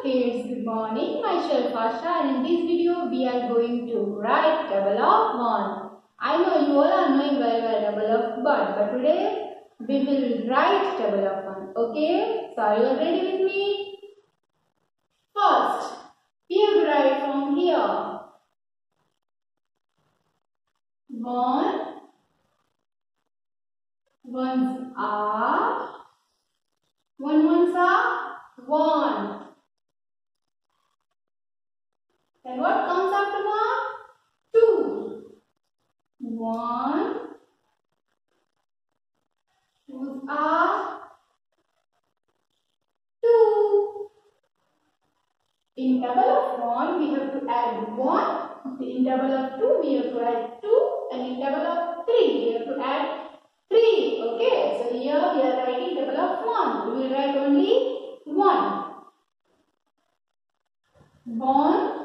kids, good morning. Myself Asha, and in this video we are going to write double of 1. I know you all are knowing very well double of bird, but today we will write double of 1. Okay, so are you all ready with me? First, we have to write from here. 1, ones are, 1 ones are 1. Then what comes after 1? 2. 1, 2's are 2. In double of 1 we have to add 1. In double of 2 we have to add 2. And in double of 3 we have to add 3. Okay, so here we are writing double of 1. We will write only 1. 1,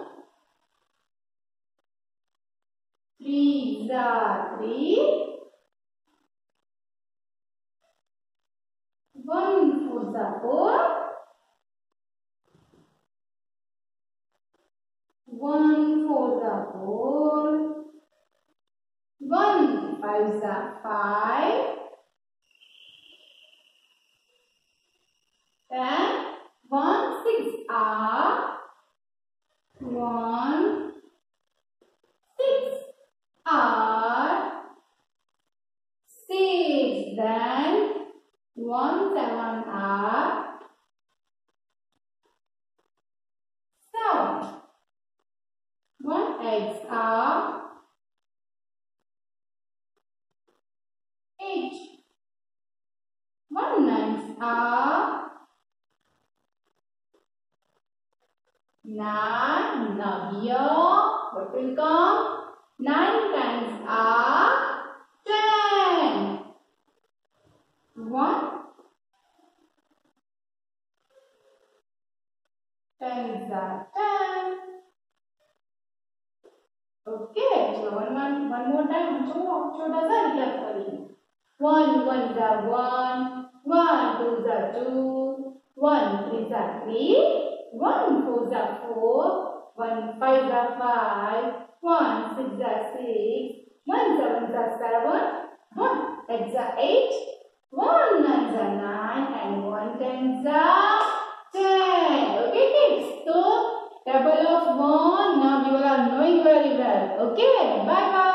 3's are 3. 1 4's are 4. 1 4's are 4. 1 5's are 5. Then 1 6 are 1 6 are 6. Then 1 7 are 7. 1 8 are 8. 1 9 are 9. Now here what will come? 9 times are 10. 1 10's are 10. Okay, so one more time. छोटा सा recap करेंगे. 1 1's are 1. 1 2's are 2. 1 3's are 3. 1 4's are 4. 1 5's are 5. 1 6's are 6. 1 7's are 7. 1 8's are 8. 1 9's are 9. And 1 10's are 10. Okay kids, so double of 1 now you all are knowing very well. Okay, bye bye.